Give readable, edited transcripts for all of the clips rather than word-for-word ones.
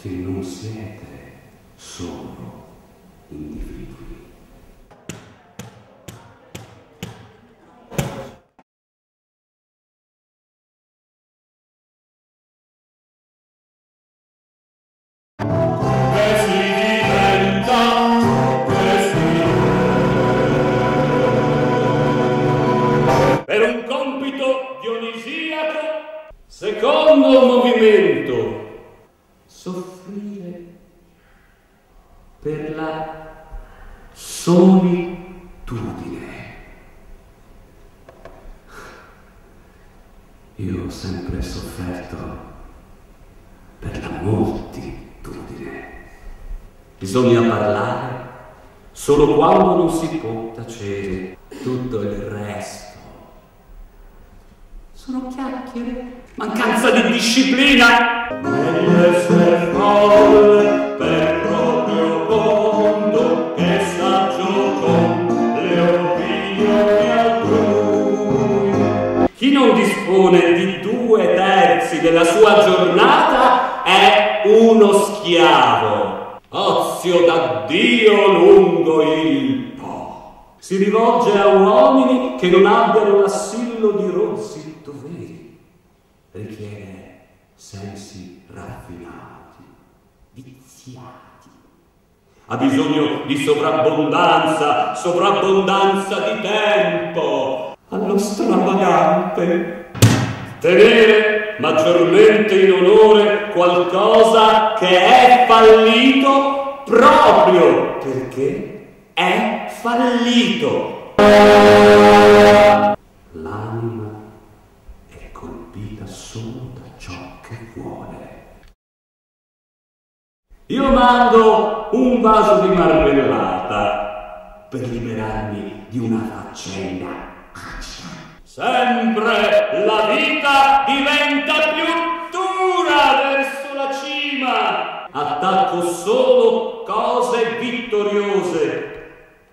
che non siete solo individui. Per un compito dionisiaco, secondo movimento, Soffrire per la solitudine. Io ho sempre sofferto per la moltitudine. Bisogna parlare solo quando non si può tacere. Tutto il resto sono chiacchiere, mancanza di disciplina. meglio essere folle per proprio conto che saggio con le opinioni altrui. Chi non dispone di 2/3 della sua giornata è uno schiavo. Ozio da Dio lungo il Po. Si rivolge a uomini che non abbiano l'assillo di rozzi doveri. Richiede sensi raffinati, viziati. Ha bisogno di sovrabbondanza di tempo. Allo stravagante. Tenere maggiormente in onore qualcosa che è fallito proprio perché è fallito. L'anima è colpita solo da ciò che vuole. Io mando un vaso di marmellata per liberarmi di una faccenda. Sempre la vita diventa più dura verso la cima. Attacco solo cose vittoriose.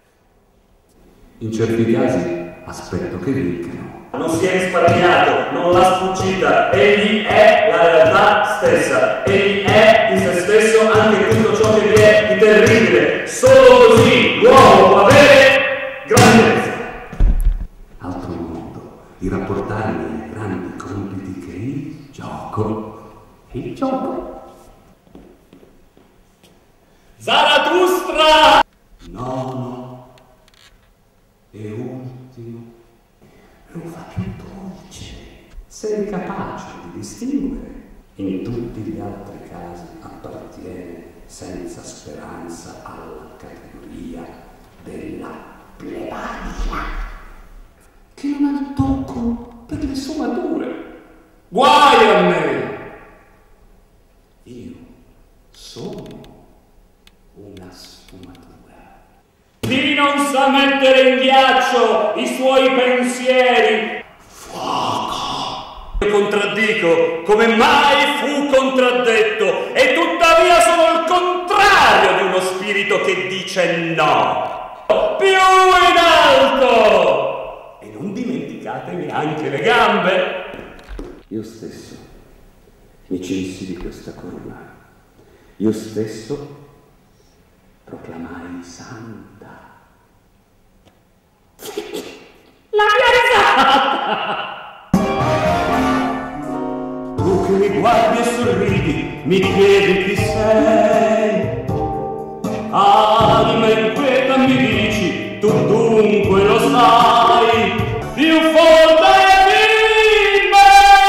In certi casi aspetto che vincano. Non si è risparmiato, non l'ha sfuggita. Egli è la realtà stessa. Egli è in se stesso anche tutto ciò che vi è di terribile. Solo così l'uomo può avere grandezza. Altro modo di rapportarmi ai grandi compiti che il gioco. Zarathustra! Nono e ultimo. Lo fa più dolce. Sei capace di distinguere. In tutti gli altri casi appartiene senza speranza alla categoria della plebaglia, che non ha il tocco per le sfumature. Guai a me! Io sono una sfumatura. Chi non sa mettere in ghiaccio i suoi pensieri, fuoco! Contraddico come mai fu contraddetto, e tuttavia sono il contrario di uno spirito che dice no. Più in alto! E non dimenticatevi anche le gambe. Io stesso mi cinsi di questa corona. Io stesso proclamai santa la mia risata. Tu che mi guardi e sorridi, mi chiedi chi sei. Anima inquieta mi dici, tu dunque lo sai. Più forte di me.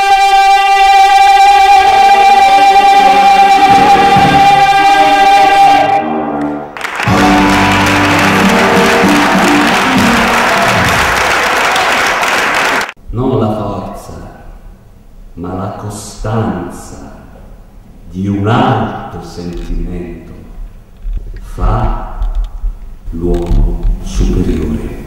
Non la forza, ma la costanza di un alto sentimento fa l'uomo superiore.